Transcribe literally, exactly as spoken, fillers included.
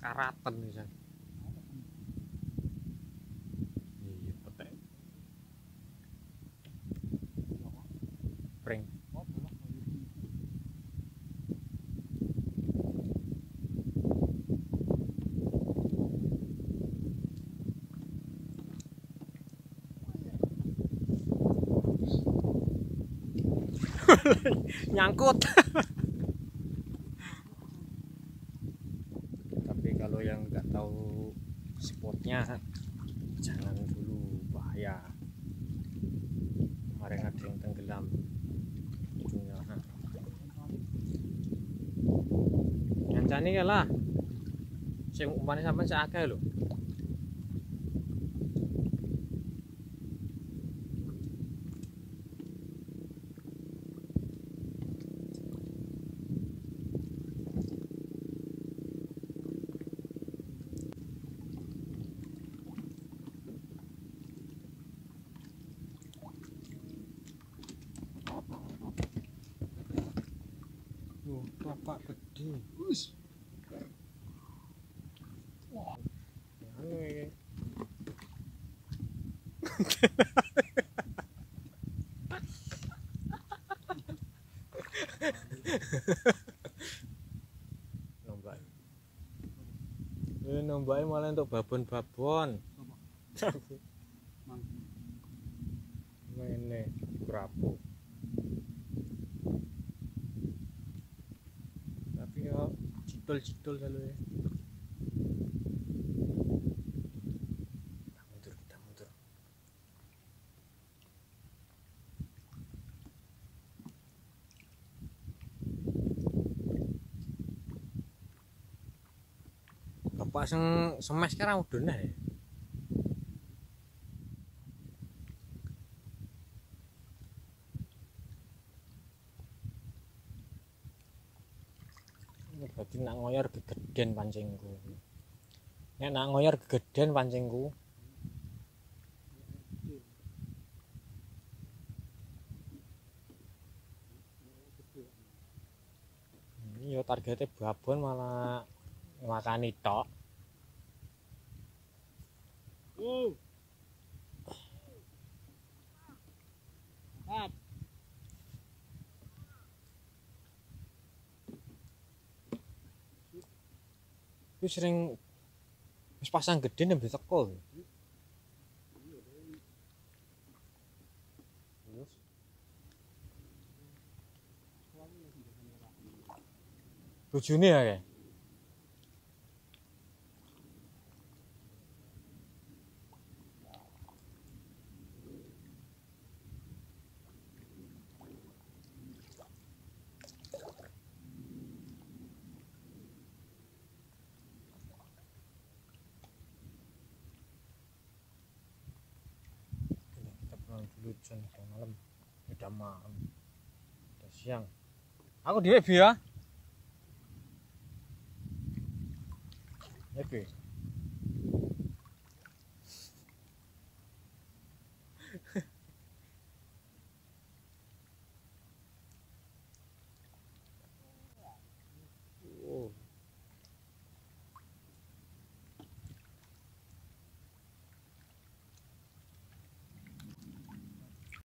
Karaten bisa. Iya, petek. Pring. Nyangkut. Tapi kalau yang nggak tahu spotnya jangan dulu, bahaya. Kemarin ada yang tenggelam ujungnya. Ngancani lah sing umpane sampean sak akeh lho. Tuh, topak gede. Wis. Wah. Anu iki. Nombak. Eh, nombake malah untuk babon-babon. Ngene, kerapu. Tapi ya citol-citol selalu ya. Kita mundur, kita mundur. Bapak sing semes sekarang udah nah ya. Berarti nak ngoyor gegeden pancingku. Nek nak ngoyor gegeden pancingku. Iya targetnya babon malah makani tok. Uh. Mantap. Wis sering wis pasang gede nembe teko. Bojone ya kae. Dulu jan malam, udah malam, udah siang. Aku di W B ya. W B.